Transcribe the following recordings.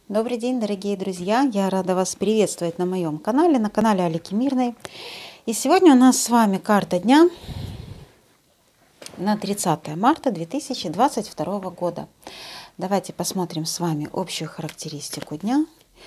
Добрый день, дорогие друзья! Я рада вас приветствовать на моем канале, на канале Алики Мирной. И сегодня у нас с вами карта дня на 30 марта 2022 года. Давайте посмотрим с вами общую характеристику дня.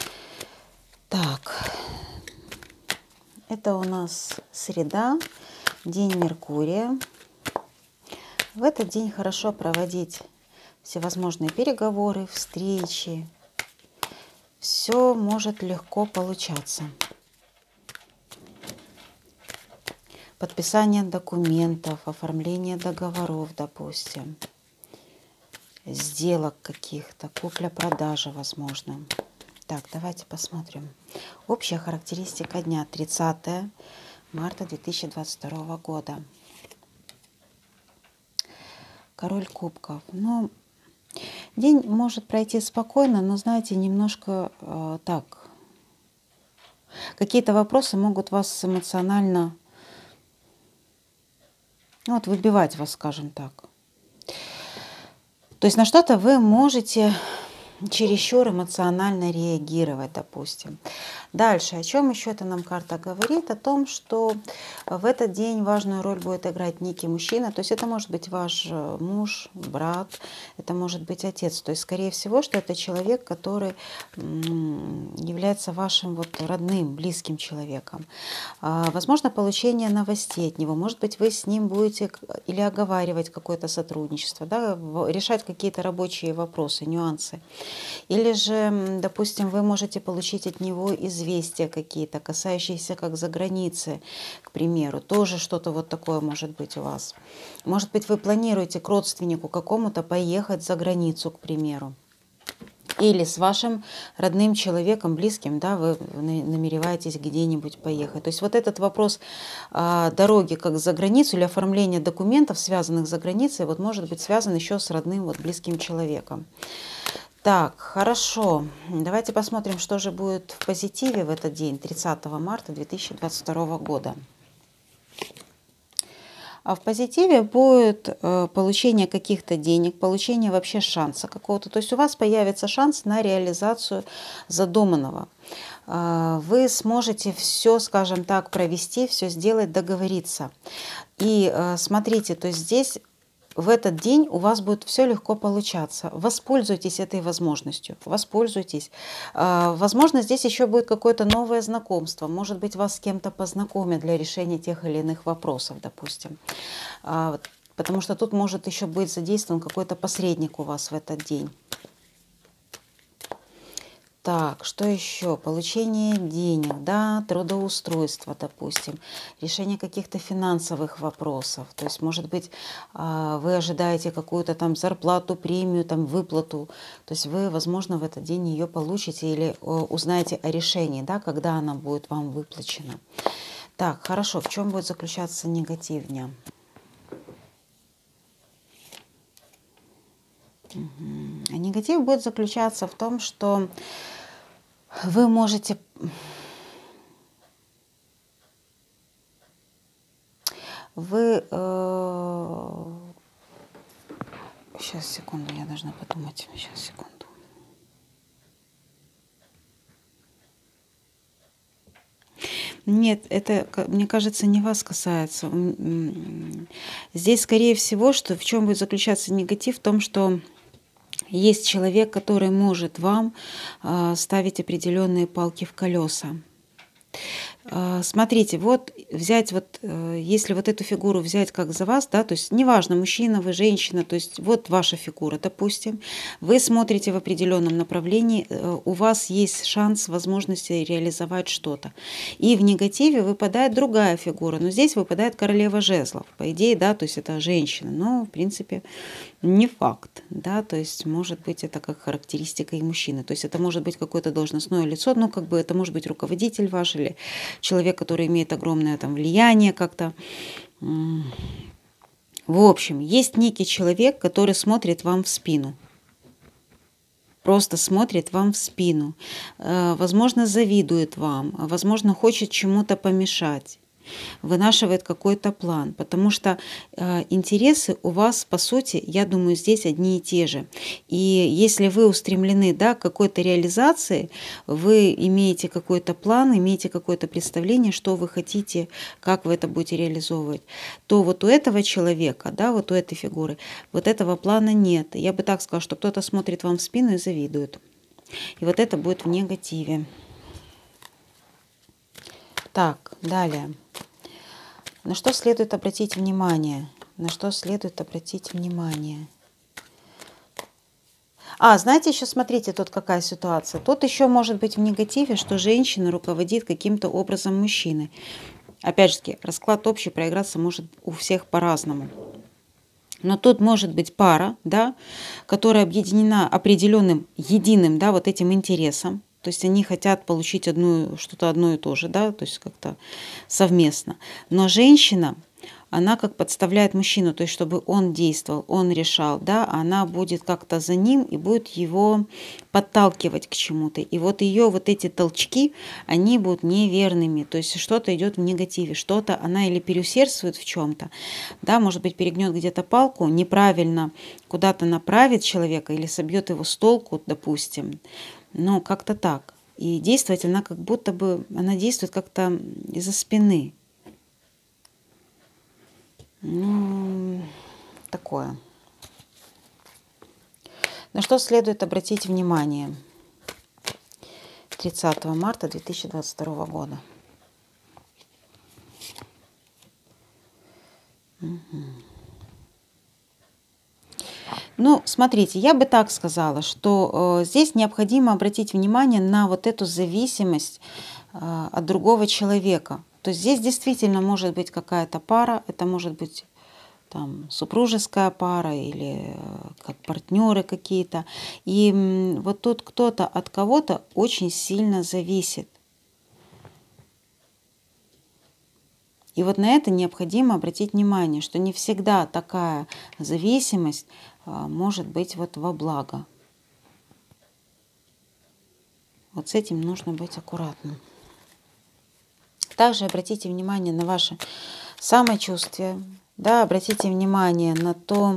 Так, это у нас среда, день Меркурия. В этот день хорошо проводить всевозможные переговоры, встречи. Все может легко получаться. Подписание документов, оформление договоров, допустим, сделок каких-то, купля-продажа, возможно. Так, давайте посмотрим. Общая характеристика дня 30 марта 2022 года. Король кубков. Ну, день может пройти спокойно, но, знаете, немножко так. Какие-то вопросы могут вас эмоционально, выбивать вас, скажем так. То есть на что-то вы можете чересчур эмоционально реагировать, допустим. Дальше, о чем еще эта нам карта говорит? О том, что в этот день важную роль будет играть некий мужчина. То есть это может быть ваш муж, брат, это может быть отец. То есть, скорее всего, что это человек, который является вашим родным, близким человеком. Возможно, получение новостей от него. Может быть, вы с ним будете или оговаривать какое-то сотрудничество, да, решать какие-то рабочие вопросы, нюансы. Или же, допустим, вы можете получить от него известия какие-то, касающиеся как за границей, к примеру. Тоже что-то вот такое может быть у вас. Может быть, вы планируете к родственнику какому-то поехать за границу, к примеру. Или с вашим родным человеком, близким, да, вы намереваетесь где-нибудь поехать. То есть вот этот вопрос дороги как за границу или оформления документов, связанных за границей, вот может быть связан еще с родным, близким человеком. Так, хорошо. Давайте посмотрим, что же будет в позитиве в этот день, 30 марта 2022 года. А в позитиве будет получение каких-то денег, получение вообще шанса какого-то. То есть у вас появится шанс на реализацию задуманного. Вы сможете все, скажем так, провести, все сделать, договориться. И смотрите, то есть здесь в этот день у вас будет все легко получаться. Воспользуйтесь этой возможностью, воспользуйтесь. Возможно, здесь еще будет какое-то новое знакомство. Может быть, вас с кем-то познакомят для решения тех или иных вопросов, допустим. Потому что тут может еще быть задействован какой-то посредник у вас в этот день. Так, что еще? Получение денег, да, трудоустройство, допустим, решение каких-то финансовых вопросов. То есть, может быть, вы ожидаете какую-то там зарплату, премию, там выплату. То есть вы, возможно, в этот день ее получите или узнаете о решении, да, когда она будет вам выплачена. Так, хорошо. В чем будет заключаться негатив дня? А негатив будет заключаться в том, что вы можете сейчас, секунду, я должна подумать. Сейчас, секунду. Нет, это, мне кажется, не вас касается. Здесь, скорее всего, что в чем будет заключаться негатив, в том, что есть человек, который может вам ставить определенные палки в колеса. Смотрите, вот взять если вот эту фигуру взять как за вас, да, то есть неважно, мужчина вы, женщина, то есть вот ваша фигура, допустим, вы смотрите в определенном направлении, у вас есть шанс, возможности реализовать что-то. И в негативе выпадает другая фигура, но здесь выпадает королева жезлов, по идее, да, то есть это женщина, но в принципе не факт, да, то есть может быть это как характеристика и мужчины, то есть это может быть какое-то должностное лицо, ну как бы это может быть руководитель ваш или человек, который имеет огромное там влияние как-то. В общем, есть некий человек, который смотрит вам в спину. Просто смотрит вам в спину. Возможно, завидует вам, возможно, хочет чему-то помешать. вынашивает какой-то план, потому что интересы у вас, по сути, я думаю, здесь одни и те же. И если вы устремлены, да, к какой-то реализации, вы имеете какой-то план, имеете какое-то представление, что вы хотите, как вы это будете реализовывать, то вот у этого человека, да, вот у этой фигуры, вот этого плана нет. Я бы так сказала, что кто-то смотрит вам в спину и завидует. И вот это будет в негативе. Так, далее. На что следует обратить внимание? На что следует обратить внимание? Знаете, еще смотрите, тут какая ситуация. Тут еще может быть в негативе, что женщина руководит каким-то образом мужчиной. Опять же, расклад общий проиграться может у всех по-разному. Но тут может быть пара, да, которая объединена определенным единым, да, вот этим интересом. То есть они хотят получить что-то одно и то же, да, то есть как-то совместно. Но женщина, она как подставляет мужчину, то есть чтобы он действовал, он решал, да, она будет как-то за ним и будет его подталкивать к чему-то. И вот ее вот эти толчки, они будут неверными, то есть что-то идет в негативе, что-то она или переусердствует в чем-то, да, может быть, перегнет где-то палку, неправильно куда-то направит человека или собьет его с толку, допустим. Ну, как-то так. И действовать она как будто бы, она действует как-то из-за спины. Ну, такое. На что следует обратить внимание 30 марта 2022 года. Ну, смотрите, я бы так сказала, что здесь необходимо обратить внимание на вот эту зависимость от другого человека. То есть здесь действительно может быть какая-то пара, это может быть там супружеская пара или как партнеры какие-то. И вот тут кто-то от кого-то очень сильно зависит. И вот на это необходимо обратить внимание, что не всегда такая зависимость может быть вот во благо. Вот с этим нужно быть аккуратным. Также обратите внимание на ваше самочувствие, да, обратите внимание на то,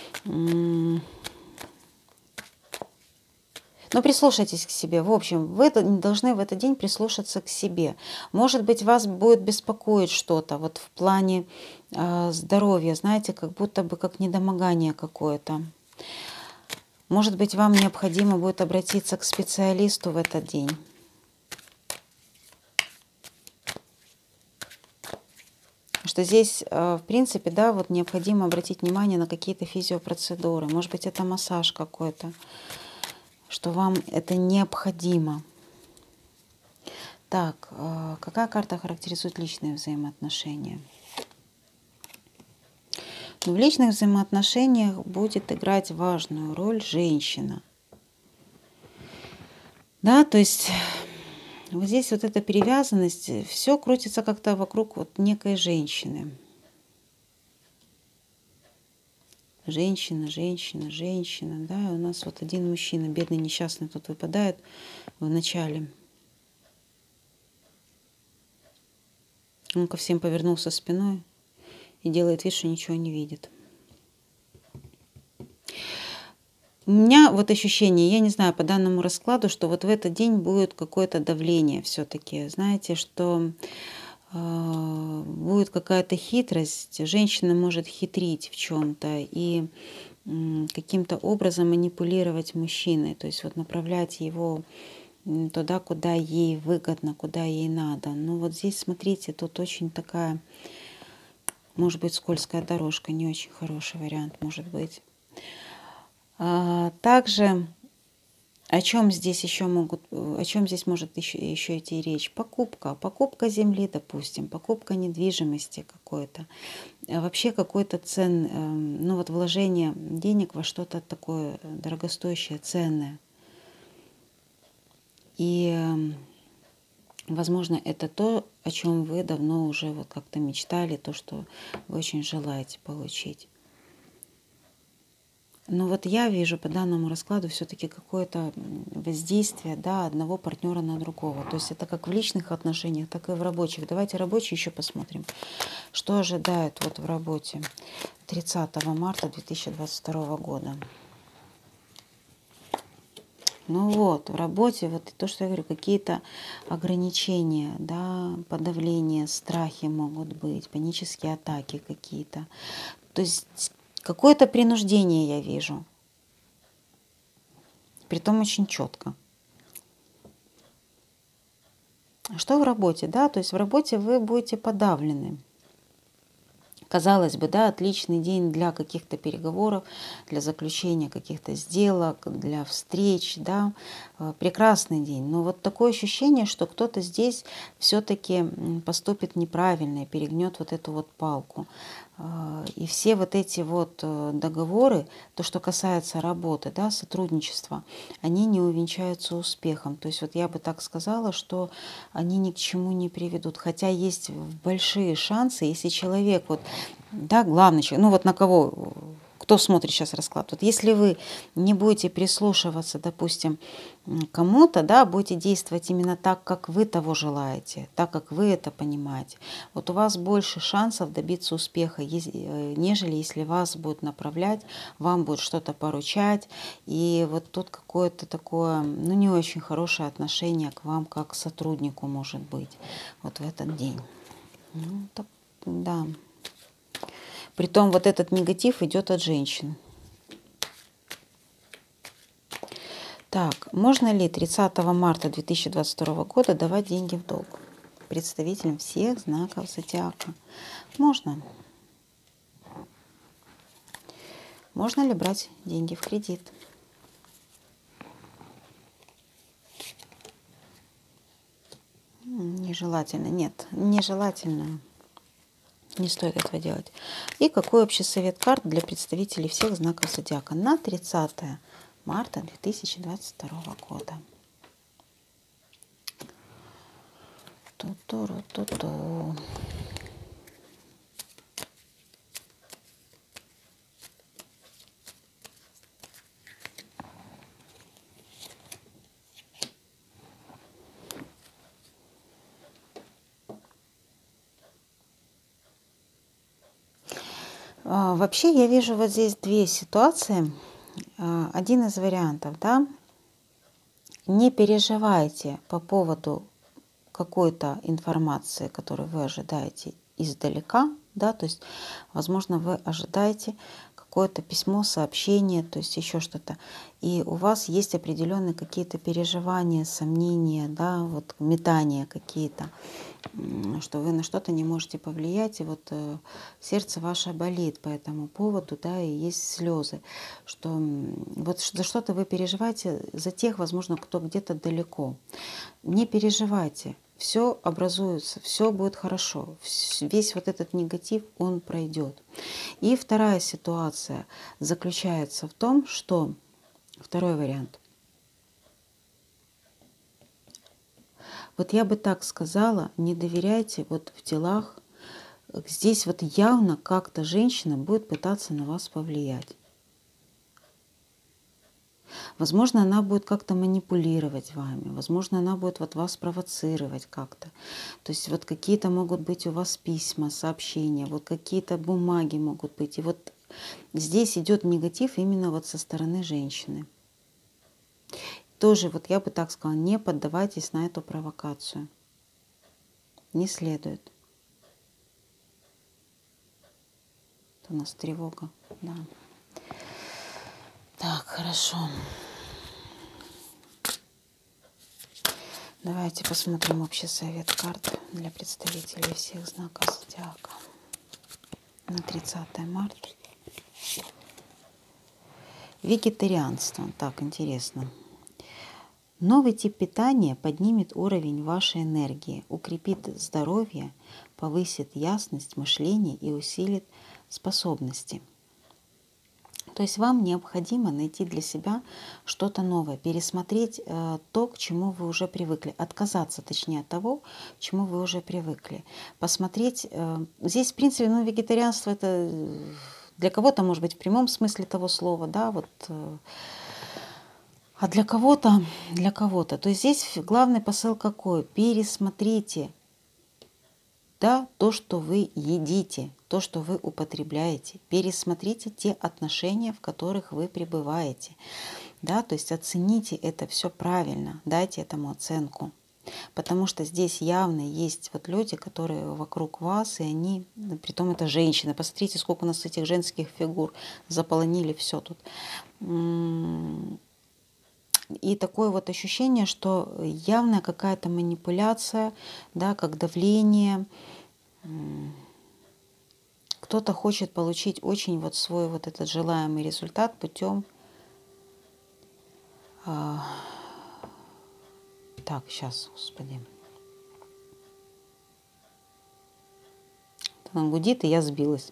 но прислушайтесь к себе. В общем, вы должны в этот день прислушаться к себе. Может быть, вас будет беспокоить что-то вот в плане здоровья, знаете, как будто бы как недомогание какое-то. Может быть, вам необходимо будет обратиться к специалисту в этот день. Что здесь, в принципе, да, вот необходимо обратить внимание на какие-то физиопроцедуры. Может быть, это массаж какой-то, что вам это необходимо. Так, какая карта характеризует личные взаимоотношения? Но в личных взаимоотношениях будет играть важную роль женщина. Да, то есть вот здесь вот эта привязанность, все крутится как-то вокруг вот некой женщины. Женщина, женщина, женщина, да, у нас вот один мужчина, бедный, несчастный, тут выпадает в начале. Он ко всем повернулся спиной и делает вид, что ничего не видит. У меня вот ощущение, я не знаю, по данному раскладу, что вот в этот день будет какое-то давление все-таки. Знаете, что будет какая-то хитрость, женщина может хитрить в чем-то и каким-то образом манипулировать мужчиной, то есть вот направлять его туда, куда ей выгодно, куда ей надо. Но вот здесь, смотрите, тут очень такая, может быть, скользкая дорожка, не очень хороший вариант, может быть. Также о чем здесь может еще идти речь? Покупка земли, допустим, покупка недвижимости какой-то, вообще какой-то ну вот вложение денег во что-то такое дорогостоящее, ценное. И, возможно, это то, о чем вы давно уже вот как-то мечтали, то, что вы очень желаете получить. Но вот я вижу по данному раскладу все-таки какое-то воздействие, да, одного партнера на другого. То есть это как в личных отношениях, так и в рабочих. Давайте рабочие еще посмотрим, что ожидает вот в работе 30 марта 2022 года. Ну вот, в работе, вот то, что я говорю, какие-то ограничения, да, подавления, страхи могут быть, панические атаки какие-то. То есть какое-то принуждение я вижу. Притом очень четко. Что в работе, да? То есть в работе вы будете подавлены. Казалось бы, да, отличный день для каких-то переговоров, для заключения каких-то сделок, для встреч, да, прекрасный день. Но вот такое ощущение, что кто-то здесь все-таки поступит неправильно и перегнет вот эту вот палку. И все вот эти вот договоры, то, что касается работы, да, сотрудничества, они не увенчаются успехом. То есть вот я бы так сказала, что они ни к чему не приведут. Хотя есть большие шансы, если человек, вот, да, главный человек, ну вот на кого, кто смотрит сейчас расклад, вот если вы не будете прислушиваться, допустим, кому-то, да, будете действовать именно так, как вы того желаете, так, как вы это понимаете, вот у вас больше шансов добиться успеха, нежели если вас будут направлять, вам будет что-то поручать, и вот тут какое-то такое, ну, не очень хорошее отношение к вам как к сотруднику может быть вот в этот день. Ну, так, да. Притом вот этот негатив идет от женщин. Так, можно ли 30 марта 2022 года давать деньги в долг представителям всех знаков зодиака? Можно. Можно ли брать деньги в кредит? Нежелательно. Нет, нежелательно. Не стоит этого делать. И какой общий совет карт для представителей всех знаков зодиака на 30 марта 2022 года? Ту-ту-ру-ту-ту. Вообще я вижу вот здесь две ситуации. Один из вариантов, да, не переживайте по поводу какой-то информации, которую вы ожидаете издалека, да, то есть, возможно, вы ожидаете какое-то письмо, сообщение, то есть еще что-то, и у вас есть определенные какие-то переживания, сомнения, да, вот метания какие-то, что вы на что-то не можете повлиять, и вот сердце ваше болит по этому поводу, да, и есть слезы, что вот за что-то вы переживаете, за тех, возможно, кто где-то далеко. Не переживайте, все образуется, все будет хорошо, весь вот этот негатив, он пройдет. И вторая ситуация заключается в том, что, второй вариант, вот я бы так сказала, не доверяйте вот в делах, здесь вот явно как-то женщина будет пытаться на вас повлиять. Возможно, она будет как-то манипулировать вами, возможно, она будет вот вас провоцировать как-то. То есть вот какие-то могут быть у вас письма, сообщения, вот какие-то бумаги могут быть. И вот здесь идет негатив именно вот со стороны женщины. Тоже вот я бы так сказала, не поддавайтесь на эту провокацию. Не следует. Это у нас тревога, да. Так, хорошо. Давайте посмотрим общий совет карт для представителей всех знаков зодиака на 30 марта. Вегетарианство. Так, интересно. Новый тип питания поднимет уровень вашей энергии, укрепит здоровье, повысит ясность мышления и усилит способности. То есть вам необходимо найти для себя что-то новое, пересмотреть то, к чему вы уже привыкли, отказаться, точнее, от того, к чему вы уже привыкли. Посмотреть, здесь, в принципе, ну, вегетарианство это Для кого-то, может быть, в прямом смысле того слова, да, вот. А для кого-то. То есть здесь главный посыл какой? Пересмотрите, да, то, что вы едите, то, что вы употребляете. Пересмотрите те отношения, в которых вы пребываете. Да, то есть оцените это все правильно, дайте этому оценку. Потому что здесь явно есть вот люди, которые вокруг вас, и они, притом это женщины. Посмотрите, сколько у нас этих женских фигур, заполонили все тут. И такое вот ощущение, что явная какая-то манипуляция, да, как давление. Кто-то хочет получить очень вот свой вот этот желаемый результат путем... Так, сейчас, господи. Она гудит, и я сбилась.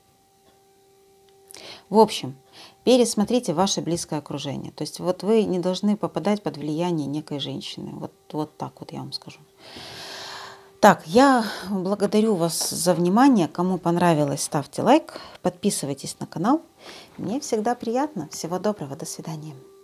В общем, пересмотрите ваше близкое окружение. То есть вот вы не должны попадать под влияние некой женщины. Вот так вот я вам скажу. Так, я благодарю вас за внимание. Кому понравилось, ставьте лайк, подписывайтесь на канал. Мне всегда приятно. Всего доброго, до свидания.